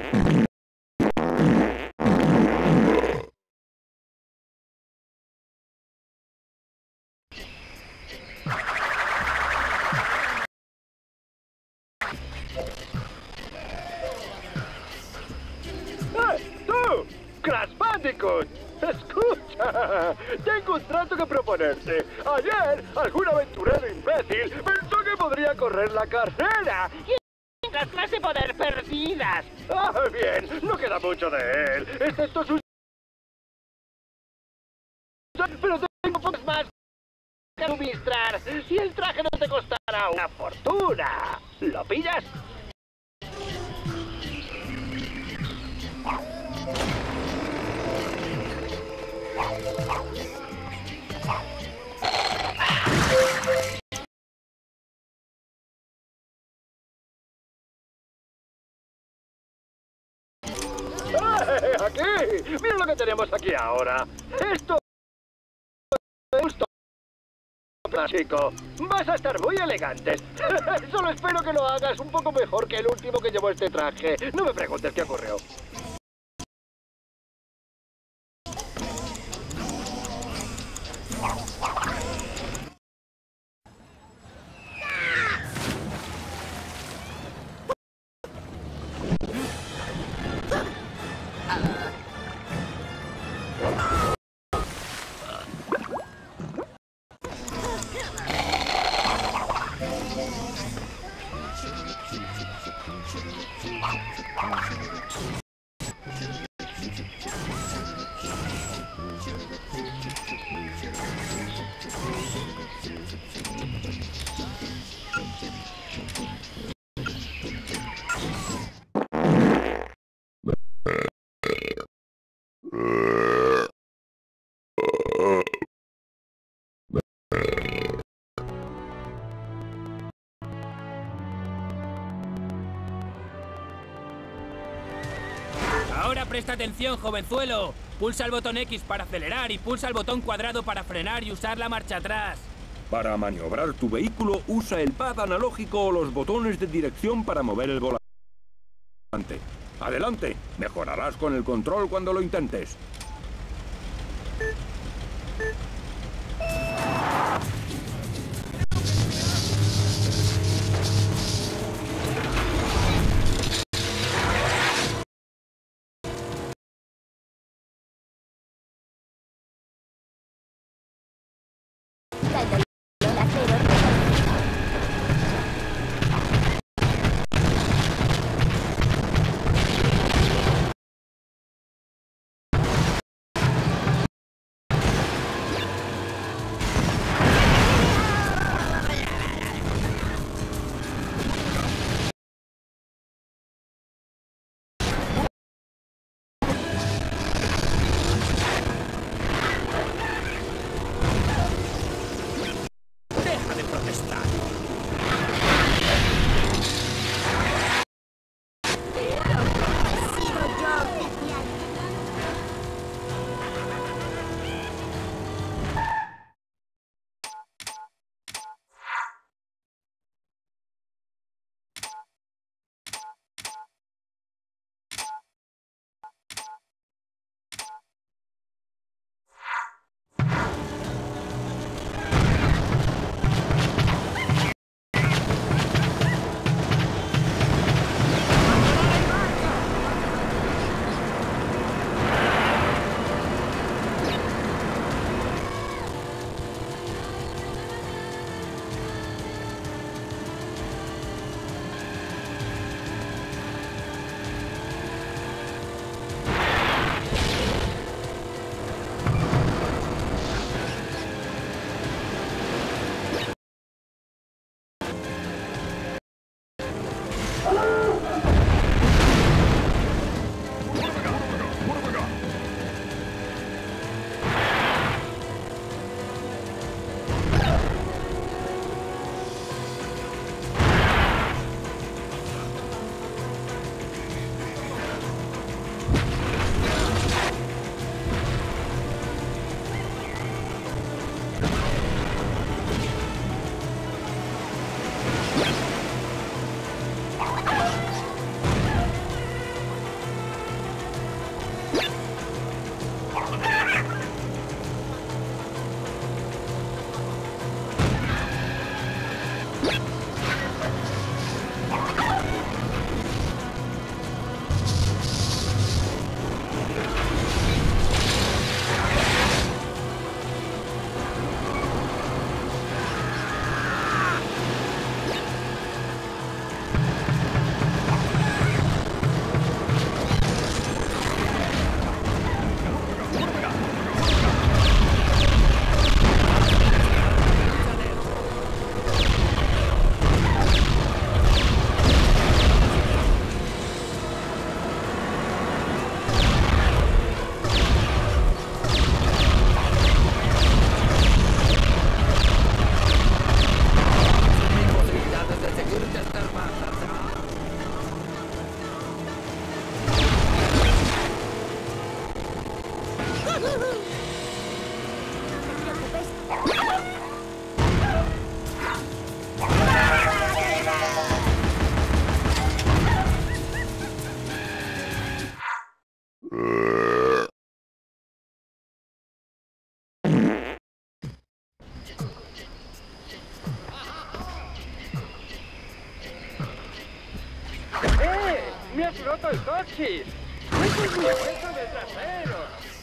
¡Tú! ¡Crash Bandicoot! ¡Escucha! Tengo un trato que proponerte. Ayer, algún aventurero imbécil pensó que podría correr la carrera. Y las clases de poder perdidas. ¡Ah, bien! No queda mucho de él, excepto sus... Pero tengo pocos más que suministrar. Y el traje no te costará una fortuna. ¿Lo pillas? ¡Aquí! ¡Mira lo que tenemos aquí ahora! ¡Esto es justo, chico! ¡Vas a estar muy elegante! Solo espero que lo hagas un poco mejor que el último que llevó este traje. No me preguntes qué ocurrió. Ahora presta atención, jovenzuelo. Pulsa el botón X para acelerar y pulsa el botón cuadrado para frenar y usar la marcha atrás. Para maniobrar tu vehículo, usa el pad analógico o los botones de dirección para mover el volante. ¡Adelante! Mejorarás con el control cuando lo intentes. ¡Me has roto el coche! ¡Eso es mi efecto de trasero!